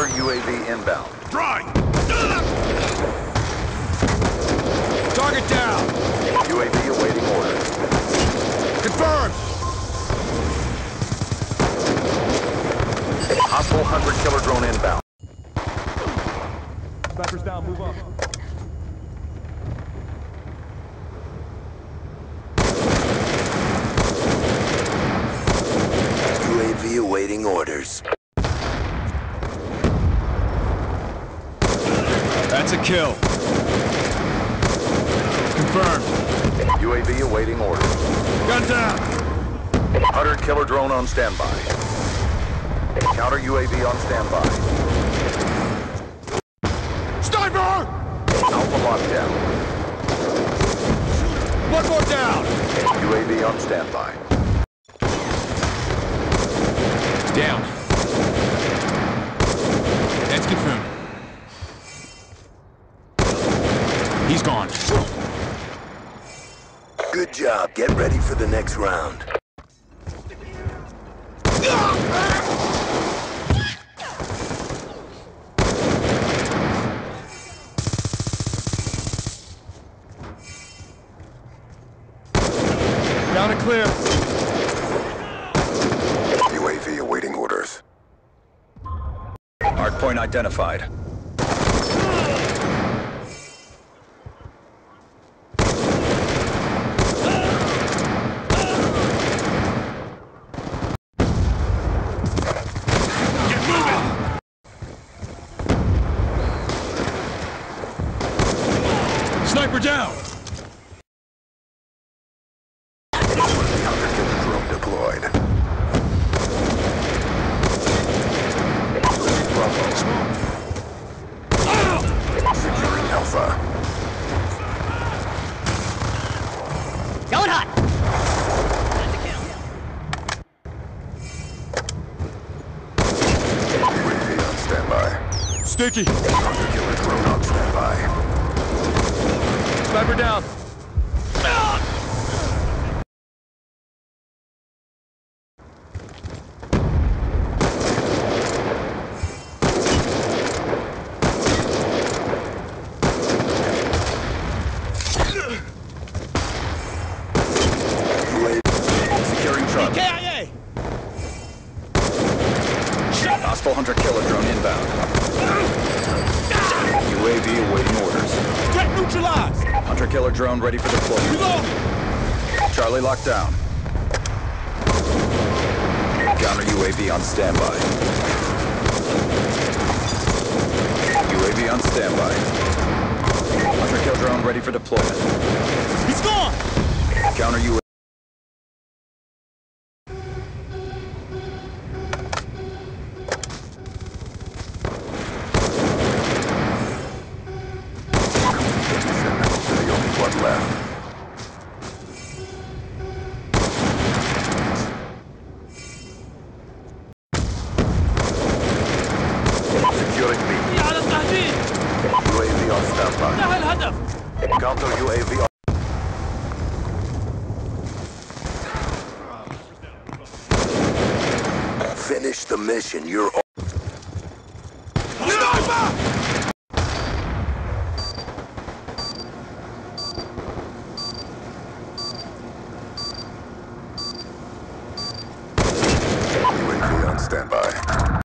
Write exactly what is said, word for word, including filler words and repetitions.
Counter U A V inbound. Dry! Target down! U A V awaiting orders. Confirmed! Hostile hunter-killer drone inbound. Snipers down, move up. U A V awaiting orders. That's a kill. Confirmed. U A V awaiting orders. Gun down! Hunter-killer drone on standby. Counter U A V on standby. Sniper! Alpha lockdown. One more down! U A V on standby. Down. That's confirmed. He's gone. Good job. Get ready for the next round. Down and clear. U A V awaiting orders. Hardpoint identified. Sniper down! Counter-killer drone deployed. Securing Alpha. Going hot! U A V on standby. Sticky! Hunter-killer drone on standby. Sniper down! Securing truck. K I A! Hostile hunter-killer drone inbound. U A V awaiting orders. Threat neutralized! Hunter-killer drone ready for deployment. Reload! Charlie locked down. Counter U A V on standby. U A V on standby. Hunter-kill drone ready for deployment. He's gone! Counter U A V. You're the only one left. Securing B. على التهجير! U A V on standby. انتهى الهدف! Counter U A V on. Finish the mission. You're